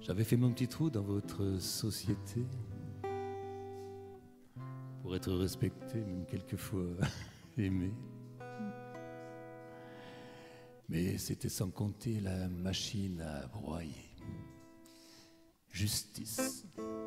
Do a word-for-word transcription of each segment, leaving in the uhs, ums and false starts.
J'avais fait mon petit trou dans votre société pour être respecté, même quelquefois aimé. Mais c'était sans compter la machine à broyer. Justice.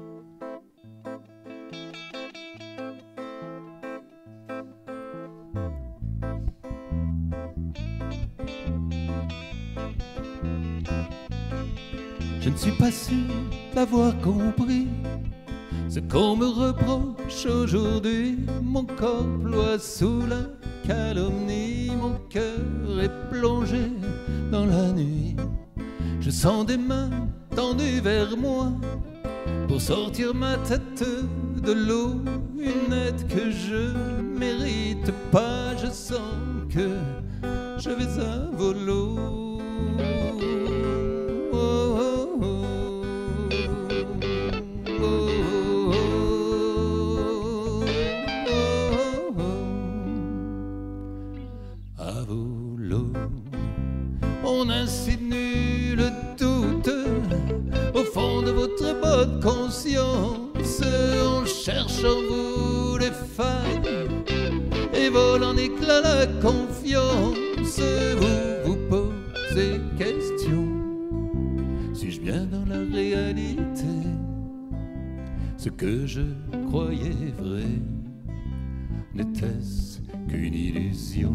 Je ne suis pas sûr d'avoir compris ce qu'on me reproche aujourd'hui. Mon corps ploie sous la calomnie, mon cœur est plongé dans la nuit. Je sens des mains tendues vers moi pour sortir ma tête de l'eau, une aide que je mérite pas. Je sens que je vais à volo. On insinue le doute au fond de votre bonne conscience. On cherche en vous les failles et vole en éclats la confiance. Vous vous posez question: suis-je bien dans la réalité? Ce que je croyais vrai n'était-ce qu'une illusion?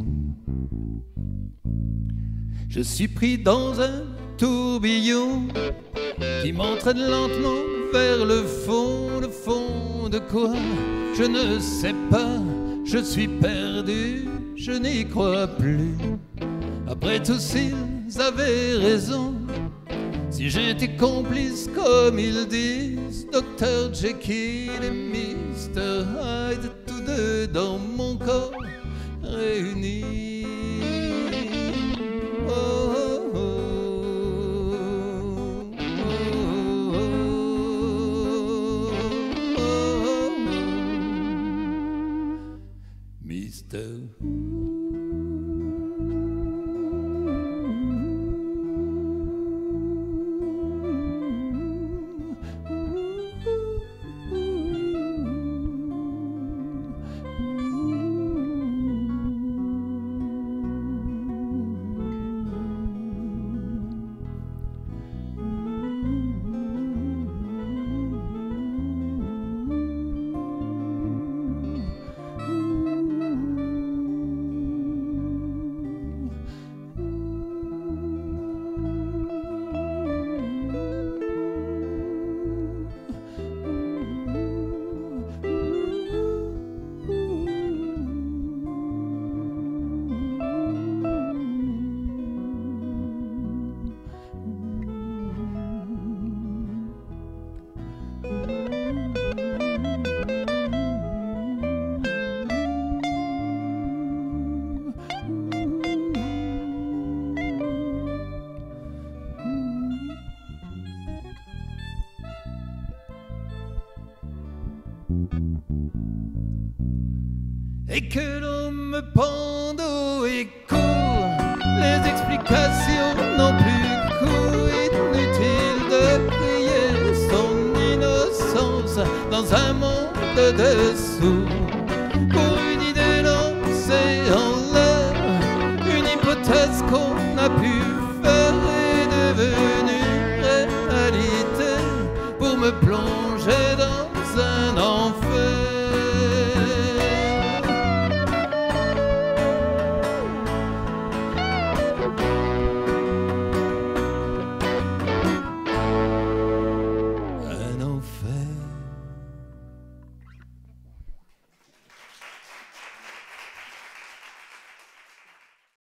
Je suis pris dans un tourbillon qui m'entraîne lentement vers le fond. Le fond de quoi? Je ne sais pas, je suis perdu, je n'y crois plus. Après tout, s'ils avaient raison, si j'étais complice comme ils disent, docteur Jekyll et mister Hyde, tous deux dans mon corps réunis. mister et que l'on me pende au écho. Les explications n'ont plus cours. Inutile de prier son innocence dans un monde de sourds. Pour